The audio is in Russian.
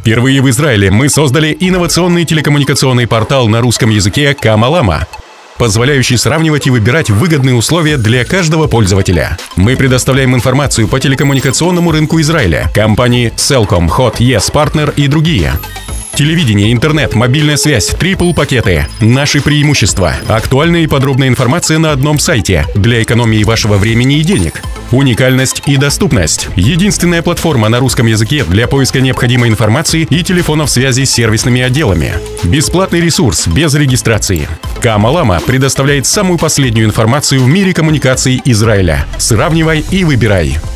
Впервые в Израиле мы создали инновационный телекоммуникационный портал на русском языке Камалама, позволяющий сравнивать и выбирать выгодные условия для каждого пользователя. Мы предоставляем информацию по телекоммуникационному рынку Израиля, компании Cellcom, Hot, Yes, Partner и другие. Телевидение, интернет, мобильная связь, трипл-пакеты. Наши преимущества. Актуальная и подробная информация на одном сайте для экономии вашего времени и денег. Уникальность и доступность. Единственная платформа на русском языке для поиска необходимой информации и телефонов связи с сервисными отделами. Бесплатный ресурс без регистрации. Камалама предоставляет самую последнюю информацию в мире коммуникаций Израиля. Сравнивай и выбирай.